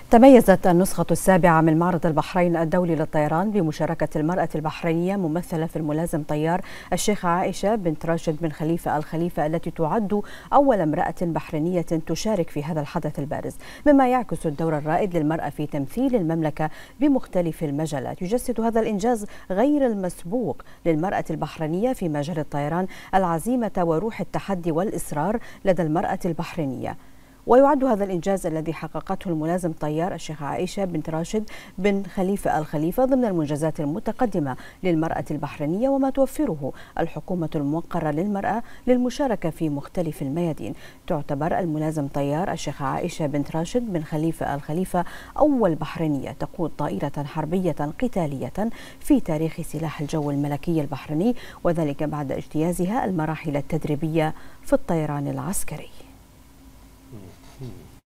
تميزت النسخة السابعة من معرض البحرين الدولي للطيران بمشاركة المرأة البحرينية ممثلة في الملازم طيار الشيخة عائشة بنت راشد بن خليفة الخليفة، التي تعد أول امرأة بحرينية تشارك في هذا الحدث البارز، مما يعكس الدور الرائد للمرأة في تمثيل المملكة بمختلف المجالات. يجسد هذا الإنجاز غير المسبوق للمرأة البحرينية في مجال الطيران العزيمة وروح التحدي والإصرار لدى المرأة البحرينية. ويعد هذا الإنجاز الذي حققته الملازم طيار الشيخة عائشة بنت راشد بن خليفة الخليفة ضمن المنجزات المتقدمة للمرأة البحرينية، وما توفره الحكومة الموقرة للمرأة للمشاركة في مختلف الميادين. تعتبر الملازم طيار الشيخة عائشة بنت راشد بن خليفة الخليفة أول بحرينية تقود طائرة حربية قتالية في تاريخ سلاح الجو الملكي البحريني، وذلك بعد اجتيازها المراحل التدريبية في الطيران العسكري.